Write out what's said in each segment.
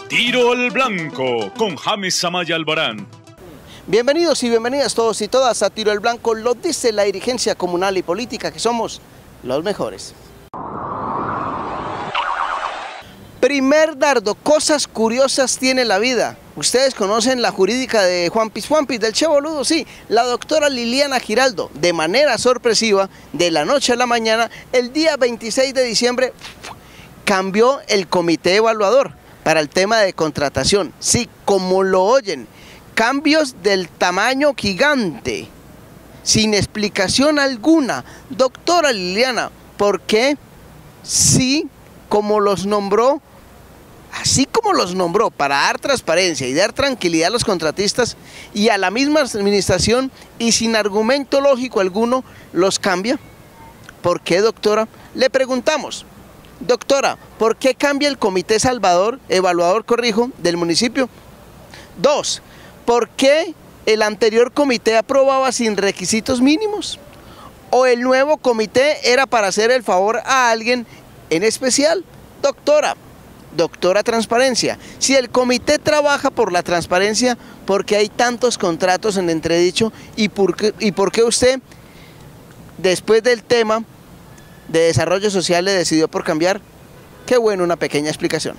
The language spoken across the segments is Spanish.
Tiro al Blanco con James Amaya Albarán. Bienvenidos y bienvenidas todos y todas a Tiro al Blanco. Lo dice la dirigencia comunal y política, que somos los mejores. Primer dardo, cosas curiosas tiene la vida. Ustedes conocen la jurídica de Juanpis del Che Boludo, sí. La doctora Liliana Giraldo, de manera sorpresiva, de la noche a la mañana, el día 26 de diciembre, cambió el comité evaluador para el tema de contratación. Sí, como lo oyen, cambios del tamaño gigante, sin explicación alguna. Doctora Liliana, ¿por qué? Sí, como los nombró, así como los nombró para dar transparencia y dar tranquilidad a los contratistas y a la misma administración, y sin argumento lógico alguno los cambia. ¿Por qué, doctora? Le preguntamos. Doctora, ¿por qué cambia el comité evaluador del municipio? 2. ¿Por qué el anterior comité aprobaba sin requisitos mínimos? ¿O el nuevo comité era para hacer el favor a alguien en especial? Doctora Transparencia, si el comité trabaja por la transparencia, ¿por qué hay tantos contratos en entredicho? ¿Y por qué usted, después del tema de desarrollo social, le decidió por cambiar? Qué bueno, una pequeña explicación.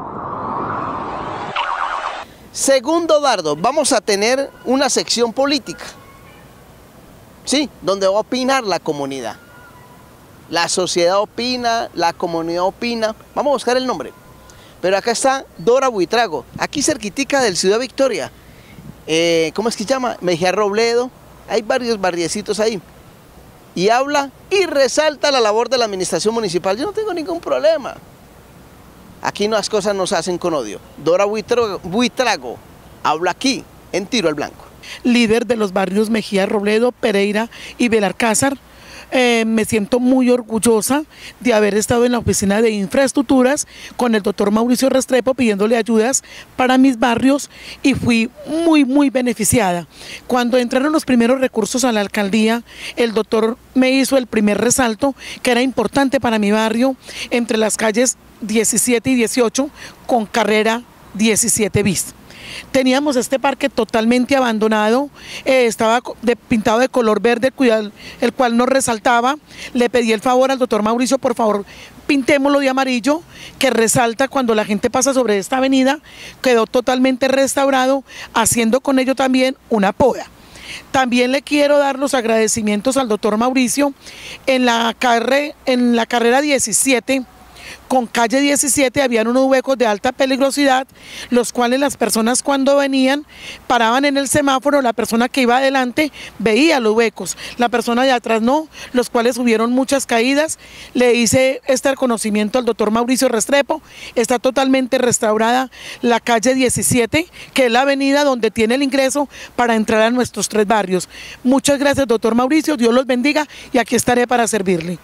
Segundo dardo, vamos a tener una sección política, sí, donde va a opinar la comunidad. La sociedad opina, la comunidad opina. Vamos a buscar el nombre. Pero acá está Dora Buitrago, aquí cerquitica del Ciudad Victoria. ¿Cómo es que se llama? Mejía Robledo. Hay varios barriecitos ahí. Y habla y resalta la labor de la administración municipal. Yo no tengo ningún problema. Aquí las cosas no se hacen con odio. Dora Buitrago habla aquí, en Tiro al Blanco. Líder de los barrios Mejía Robledo, Pereira y Belalcázar. Me siento muy orgullosa de haber estado en la oficina de infraestructuras con el doctor Mauricio Restrepo pidiéndole ayudas para mis barrios, y fui muy beneficiada. Cuando entraron los primeros recursos a la alcaldía, el doctor me hizo el primer resalto que era importante para mi barrio, entre las calles 17 y 18 con carrera 17 bis. Teníamos este parque totalmente abandonado, estaba pintado de color verde, el cual nos resaltaba. Le pedí el favor al doctor Mauricio, por favor, pintémoslo de amarillo, que resalta cuando la gente pasa sobre esta avenida. Quedó totalmente restaurado, haciendo con ello también una poda. También le quiero dar los agradecimientos al doctor Mauricio en la carrera 17, con calle 17 habían unos huecos de alta peligrosidad, los cuales las personas cuando venían paraban en el semáforo. La persona que iba adelante veía los huecos, la persona de atrás no, los cuales hubieron muchas caídas. Le hice este reconocimiento al doctor Mauricio Restrepo. Está totalmente restaurada la calle 17, que es la avenida donde tiene el ingreso para entrar a nuestros 3 barrios. Muchas gracias, doctor Mauricio, Dios los bendiga, y aquí estaré para servirle.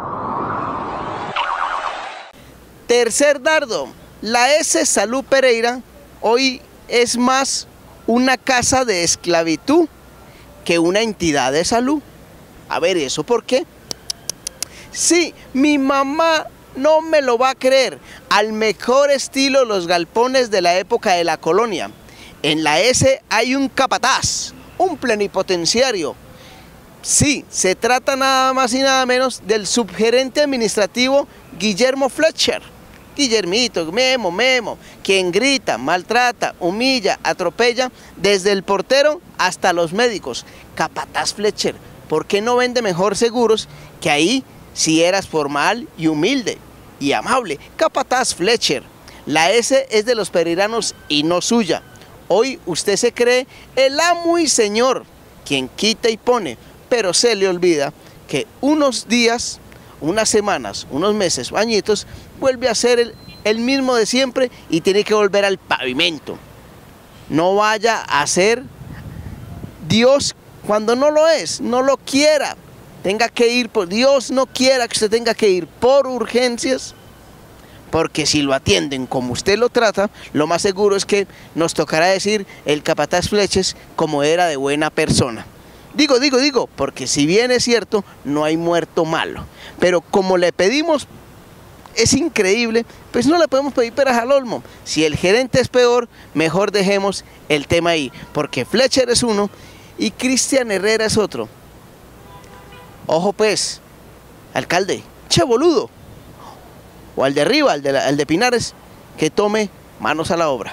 Tercer dardo, la S Salud Pereira hoy es más una casa de esclavitud que una entidad de salud. A ver, ¿eso por qué? Sí, mi mamá no me lo va a creer. Al mejor estilo los galpones de la época de la colonia. En la S hay un capataz, un plenipotenciario. Sí, se trata nada más y nada menos del subgerente administrativo Guillermo Fletcher. Guillermito, Memo, quien grita, maltrata, humilla, atropella, desde el portero hasta los médicos. Capataz Fletcher, ¿por qué no vende mejor seguros? Que ahí si eras formal y humilde y amable. Capataz Fletcher, la S es de los pereiranos y no suya. Hoy usted se cree el amo y señor, quien quita y pone, pero se le olvida que unos días, unas semanas, unos meses o añitos, vuelve a ser el mismo de siempre y tiene que volver al pavimento. No vaya a ser Dios cuando no lo es, no lo quiera. Tenga que ir, Dios no quiera que usted tenga que ir por urgencias, porque si lo atienden como usted lo trata, lo más seguro es que nos tocará decir el capataz Fletcher como era de buena persona. Digo, porque si bien es cierto, no hay muerto malo. Pero como le pedimos es increíble, pues no le podemos pedir peras al olmo. Si el gerente es peor, mejor dejemos el tema ahí, porque Fletcher es uno y Cristian Herrera es otro. Ojo pues, alcalde, che boludo, o al de arriba, al de Pinares, que tome manos a la obra.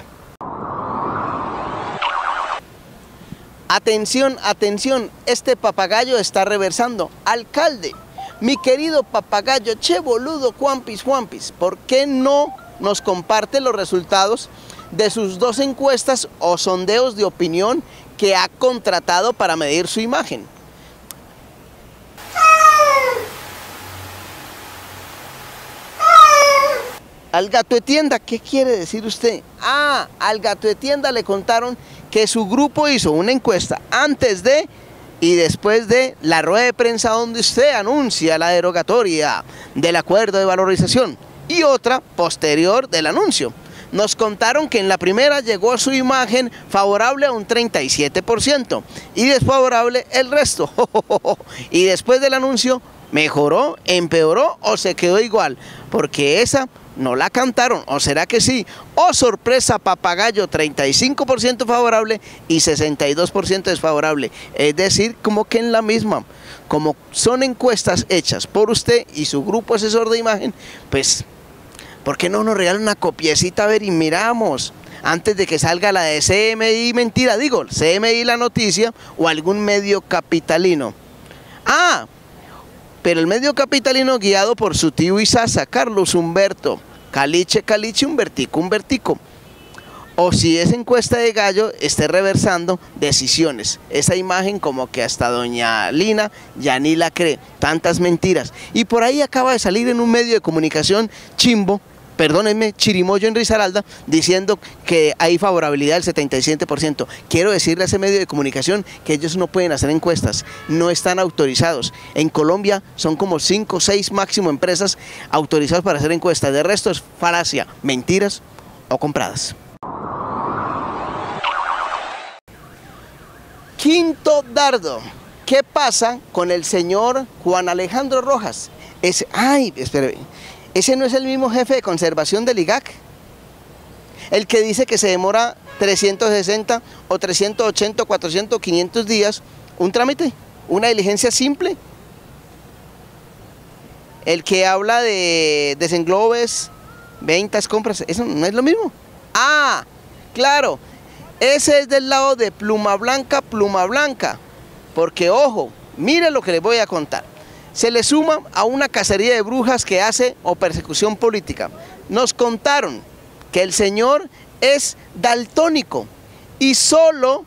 Atención, atención, este papagayo está reversando. Alcalde, mi querido papagayo, che boludo, Juanpis, ¿por qué no nos comparte los resultados de sus 2 encuestas o sondeos de opinión que ha contratado para medir su imagen? Al gato de tienda, ¿qué quiere decir usted? Ah, al gato de tienda le contaron que su grupo hizo una encuesta antes de y después de la rueda de prensa donde usted anuncia la derogatoria del acuerdo de valorización y otra posterior del anuncio. Nos contaron que en la primera llegó su imagen favorable a un 37% y desfavorable el resto. Y después del anuncio, ¿mejoró, empeoró o se quedó igual? Porque esa no la cantaron, ¿o será que sí? ¡Oh, sorpresa, papagayo! 35% favorable y 62% desfavorable. Es decir, como que en la misma. Como son encuestas hechas por usted y su grupo asesor de imagen, pues, ¿por qué no nos regalan una copiecita a ver y miramos? Antes de que salga la de CMI mentira, digo, CMI la noticia o algún medio capitalino. ¡Ah! Pero el medio capitalino guiado por su tío Isaza, Carlos Humberto, Caliche, Humbertico. O si es encuesta de gallo, esté reversando decisiones. Esa imagen como que hasta doña Lina ya ni la cree, tantas mentiras. Y por ahí acaba de salir en un medio de comunicación chimbo, perdónenme, chirimoyo en Risaralda, diciendo que hay favorabilidad del 77%. Quiero decirle a ese medio de comunicación que ellos no pueden hacer encuestas, no están autorizados. En Colombia son como 5 o 6 máximo empresas autorizadas para hacer encuestas. De resto es falacia, mentiras o compradas. Quinto dardo. ¿Qué pasa con el señor Juan Alejandro Rojas? ¿Ese no es el mismo jefe de conservación del IGAC? El que dice que se demora 360 o 380, 400, 500 días un trámite, una diligencia simple. El que habla de desenglobes, ventas, compras, ¿eso no es lo mismo? Ah, claro, ese es del lado de Pluma Blanca, porque ojo, mire lo que les voy a contar. Se le suma a una cacería de brujas que hace o persecución política. Nos contaron que el señor es daltónico y solo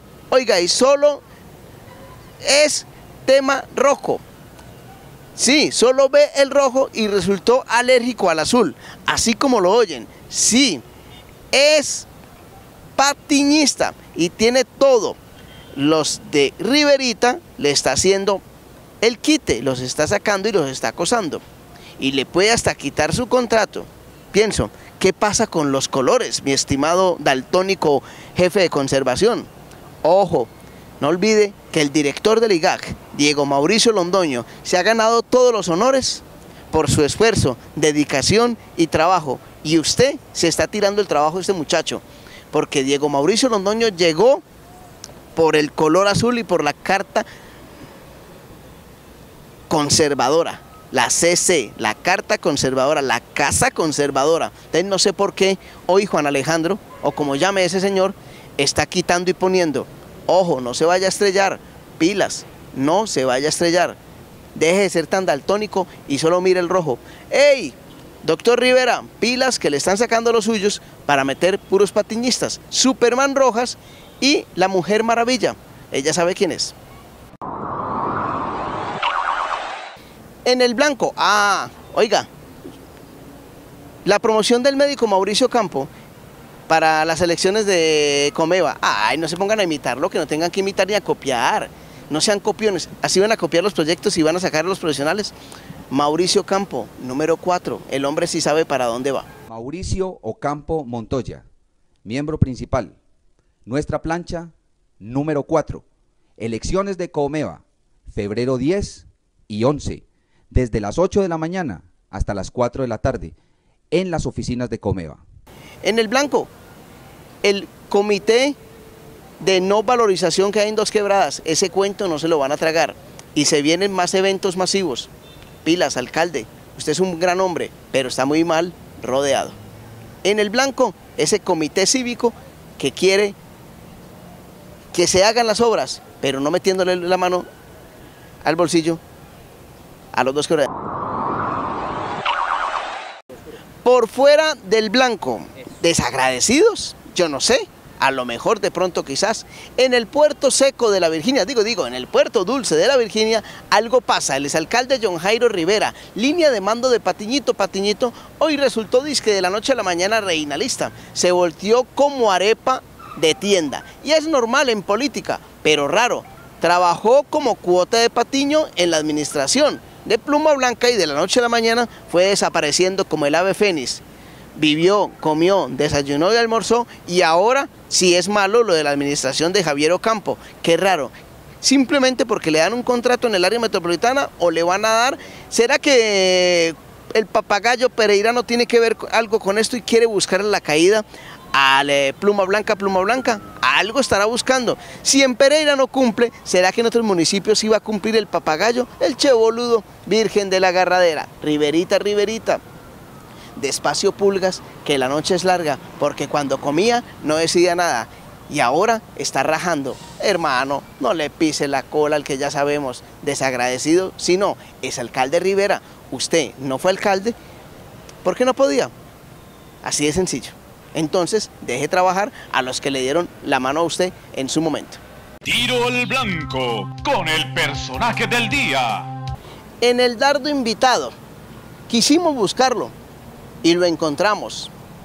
es tema rojo. Sí, solo ve el rojo y resultó alérgico al azul, así como lo oyen. Sí, es patiñista y tiene todo. Los de Riverita le está haciendo el quite, los está sacando y los está acosando. Y le puede hasta quitar su contrato. Pienso, ¿qué pasa con los colores, mi estimado daltónico jefe de conservación? Ojo, no olvide que el director del IGAC, Diego Mauricio Londoño, se ha ganado todos los honores por su esfuerzo, dedicación y trabajo. Y usted se está tirando el trabajo de este muchacho, porque Diego Mauricio Londoño llegó por el color azul y por la carta conservadora, la CC, la carta conservadora, la casa conservadora. Entonces no sé por qué hoy Juan Alejandro, o como llame ese señor, está quitando y poniendo. Ojo, no se vaya a estrellar, pilas, no se vaya a estrellar. Deje de ser tan daltónico y solo mire el rojo. ¡Ey! Doctor Rivera, pilas que le están sacando los suyos para meter puros patiñistas. Superman Rojas y la Mujer Maravilla. Ella sabe quién es. En el blanco, oiga, la promoción del médico Mauricio Campo para las elecciones de Comeva. No se pongan a imitarlo, que no tengan que imitar ni a copiar. No sean copiones, así van a copiar los proyectos y van a sacar a los profesionales. Mauricio Campo, número 4, el hombre sí sabe para dónde va. Mauricio Ocampo Montoya, miembro principal. Nuestra plancha, número 4, elecciones de Comeva, febrero 10 y 11. Desde las 8 de la mañana hasta las 4 de la tarde. en las oficinas de Comeva. En el blanco, el comité de no valorización que hay en Dos Quebradas, ese cuento no se lo van a tragar y se vienen más eventos masivos. Pilas, alcalde, usted es un gran hombre, pero está muy mal rodeado. En el blanco, ese comité cívico que quiere que se hagan las obras, pero no metiéndole la mano al bolsillo a los Dos Quebradas. Por fuera del blanco, desagradecidos, yo no sé, a lo mejor de pronto quizás en el puerto seco de la Virginia, digo, en el puerto dulce de la Virginia, algo pasa. El exalcalde John Jairo Rivera, línea de mando de Patiñito, hoy resultó disque de la noche a la mañana reinalista, se volteó como arepa de tienda, y es normal en política, pero raro, trabajó como cuota de Patiño en la administración, de pluma blanca y de la noche a la mañana fue desapareciendo como el ave fénix. Vivió, comió, desayunó y almorzó y ahora sí es malo lo de la administración de Javier Ocampo. Qué raro, simplemente porque le dan un contrato en el área metropolitana o le van a dar. ¿Será que el papagayo Pereirano tiene que ver algo con esto y quiere buscar la caída al pluma blanca? Algo estará buscando. Si en Pereira no cumple, ¿será que en otros municipios sí va a cumplir el papagayo? El Che Boludo, Virgen de la Agarradera, Riverita. Despacio pulgas, que la noche es larga, porque cuando comía no decía nada y ahora está rajando. Hermano, no le pise la cola al que ya sabemos, desagradecido. Si no, es alcalde Rivera, usted no fue alcalde, ¿por qué no podía? Así de sencillo. Entonces, deje trabajar a los que le dieron la mano a usted en su momento. Tiro al blanco con el personaje del día. En el dardo invitado, quisimos buscarlo y lo encontramos.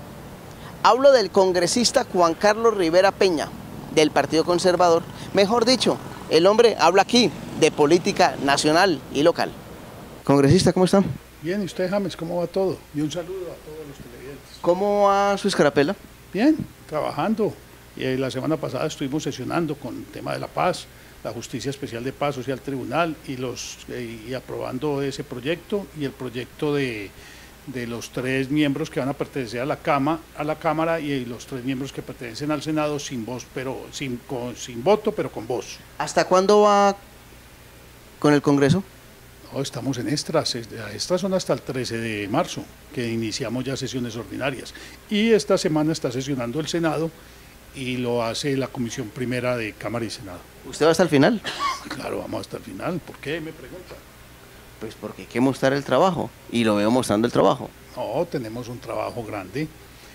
Hablo del congresista Juan Carlos Rivera Peña, del Partido Conservador. Mejor dicho, el hombre habla aquí de política nacional y local. Congresista, ¿cómo está? Bien, ¿y usted, James, cómo va todo? Y un saludo a todos los televidentes. ¿Cómo va su escarapela? Bien, trabajando. Y la semana pasada estuvimos sesionando con el tema de la paz, la Justicia Especial de Paz Social Tribunal y aprobando ese proyecto y el proyecto de los 3 miembros que van a pertenecer a la Cámara y los 3 miembros que pertenecen al Senado sin voz, pero sin voto, pero con voz. ¿Hasta cuándo va con el Congreso? No, estamos en extras son hasta el 13 de marzo, que iniciamos ya sesiones ordinarias. Y esta semana está sesionando el Senado y lo hace la Comisión Primera de Cámara y Senado. ¿Usted va hasta el final? Claro, vamos hasta el final. ¿Por qué? Me pregunta. Pues porque hay que mostrar el trabajo, y lo veo mostrando el trabajo. No, tenemos un trabajo grande,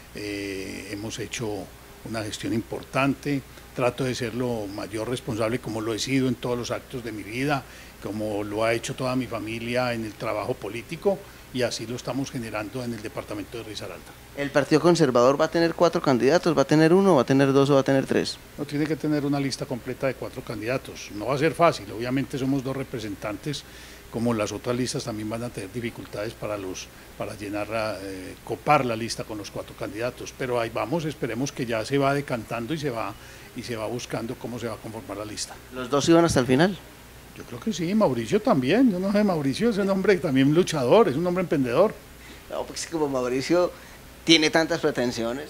hemos hecho una gestión importante, trato de ser lo mayor responsable como lo he sido en todos los actos de mi vida, como lo ha hecho toda mi familia en el trabajo político, y así lo estamos generando en el departamento de Risaralda. ¿El Partido Conservador va a tener 4 candidatos? ¿Va a tener 1, va a tener 2 o va a tener 3? No, tiene que tener una lista completa de 4 candidatos. No va a ser fácil, obviamente somos 2 representantes, como las otras listas también van a tener dificultades para llenar, copar la lista con los 4 candidatos, pero ahí vamos, esperemos que ya se va decantando y se va buscando cómo se va a conformar la lista. ¿Los 2 iban hasta el final? Yo creo que sí, Mauricio también, yo no sé, Mauricio es un hombre también luchador, es un hombre emprendedor. No, pues como Mauricio tiene tantas pretensiones.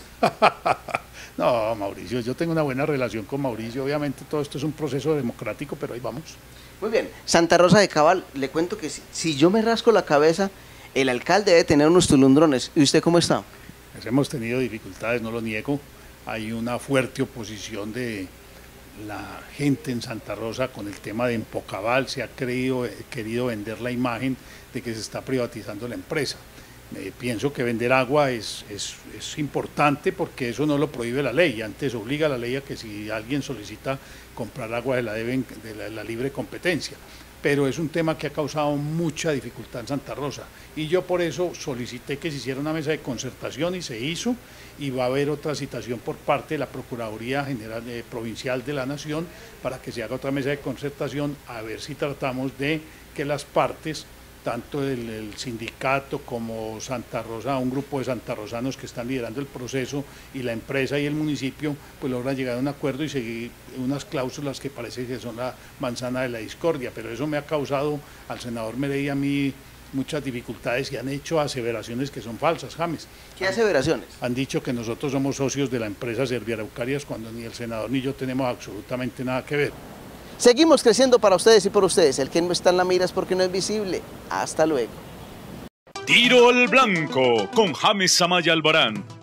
No, Mauricio, yo tengo una buena relación con Mauricio, obviamente todo esto es un proceso democrático, pero ahí vamos. Muy bien, Santa Rosa de Cabal, le cuento que si yo me rasco la cabeza, el alcalde debe tener unos tulundrones. ¿Y usted cómo está? Pues hemos tenido dificultades, no lo niego, hay una fuerte oposición de la gente en Santa Rosa con el tema de Empocabal, se ha querido vender la imagen de que se está privatizando la empresa. Pienso que vender agua es importante porque eso no lo prohíbe la ley, antes obliga a la ley a que si alguien solicita comprar agua de la libre competencia, pero es un tema que ha causado mucha dificultad en Santa Rosa y yo por eso solicité que se hiciera una mesa de concertación y se hizo, y va a haber otra citación por parte de la Procuraduría General Provincial de la Nación para que se haga otra mesa de concertación a ver si tratamos de que las partes, tanto el sindicato como Santa Rosa, un grupo de santarrosanos que están liderando el proceso, y la empresa y el municipio, pues logran llegar a un acuerdo y seguir unas cláusulas que parece que son la manzana de la discordia, pero eso me ha causado al senador Merey y a mí muchas dificultades y han hecho aseveraciones que son falsas, James. ¿Qué aseveraciones? Han dicho que nosotros somos socios de la empresa Serviaraucarias cuando ni el senador ni yo tenemos absolutamente nada que ver. Seguimos creciendo para ustedes y por ustedes. El que no está en la mira es porque no es visible. Hasta luego. Tiro al blanco con James Amaya Albarán.